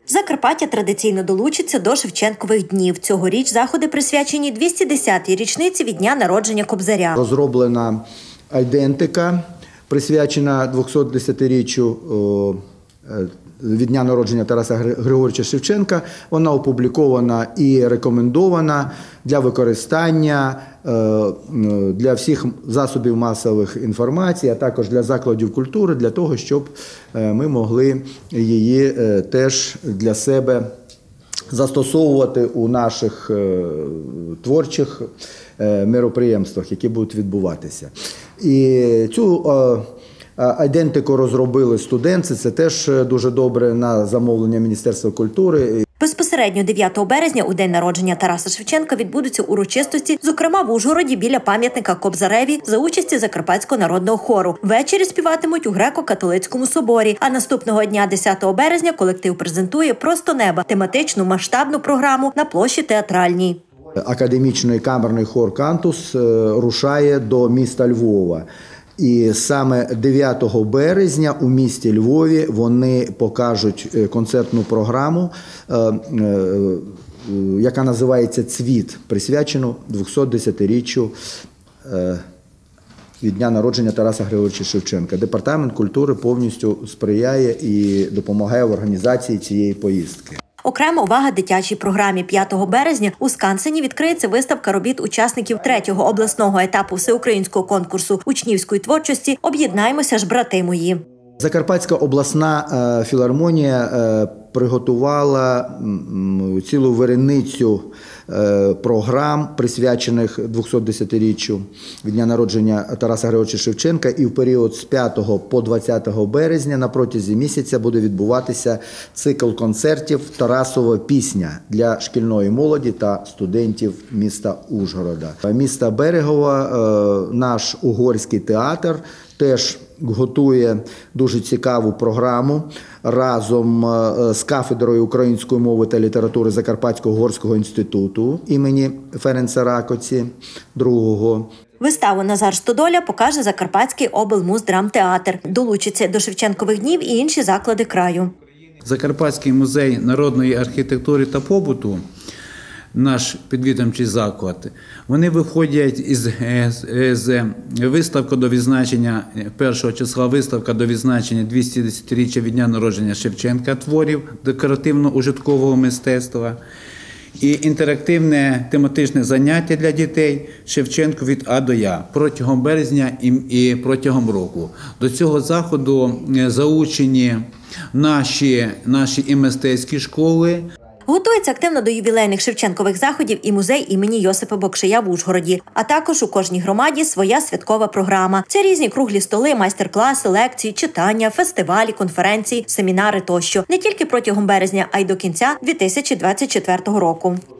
Закарпаття традиційно долучиться до Шевченкових днів. Цьогоріч заходи присвячені 210-й річниці від дня народження Кобзаря. Розроблена айдентика, присвячена 210-річчю від дня народження Тараса Григоровича Шевченка. Вона опублікована і рекомендована для використання для всіх засобів масових інформації, а також для закладів культури, для того, щоб ми могли її теж для себе застосовувати у наших творчих мероприємствах, які будуть відбуватися. І цю айдентику розробили студенти, це теж дуже добре, на замовлення Міністерства культури. Безпосередньо 9 березня, у день народження Тараса Шевченка, відбудуться урочистості, зокрема в Ужгороді біля пам'ятника Кобзареві за участі Закарпатського народного хору. Ввечері співатимуть у Греко-католицькому соборі, а наступного дня, 10 березня, колектив презентує «Просто неба» – тематичну масштабну програму на площі Театральній. Академічний камерний хор «Кантус» рушає до міста Львова. І саме 9 березня у місті Львові вони покажуть концертну програму, яка називається «Цвіт», присвячену 210-річчю від дня народження Тараса Григоровича Шевченка. Департамент культури повністю сприяє і допомагає в організації цієї поїздки. Окрема увага дитячій програмі. 5 березня у Скансені відкриється виставка робіт учасників 3-го обласного етапу всеукраїнського конкурсу учнівської творчості «Об'єднаймося ж, брати мої». Закарпатська обласна філармонія приготувала цілу вереницю програм, присвячених 210-річчю від дня народження Тараса Григоровича Шевченка. І в період з 5 по 20 березня на протязі місяця буде відбуватися цикл концертів «Тарасова пісня» для шкільної молоді та студентів міста Ужгорода. Міста Берегова, наш угорський театр, теж готує дуже цікаву програму разом з кафедрою української мови та літератури Закарпатського горського інституту імені Ференца Ракоці II. Виставу «Назар Стодоля» покаже Закарпатський облмуздрамтеатр. Долучаться до Шевченкових днів і інші заклади краю. Закарпатський музей народної архітектури та побуту, наш підвідомчий заклад, вони виходять з виставки до відзначення, 1 числа виставка до відзначення 210-річчя від дня народження Шевченка творів декоративно-ужиткового мистецтва і інтерактивне тематичне заняття для дітей Шевченко від А до Я протягом березня і протягом року. До цього заходу залучені наші і мистецькі школи. Готується активно до ювілейних Шевченкових заходів і музей імені Йосипа Бокшея в Ужгороді. А також у кожній громаді своя святкова програма. Це різні круглі столи, майстер-класи, лекції, читання, фестивалі, конференції, семінари тощо. Не тільки протягом березня, а й до кінця 2024 року.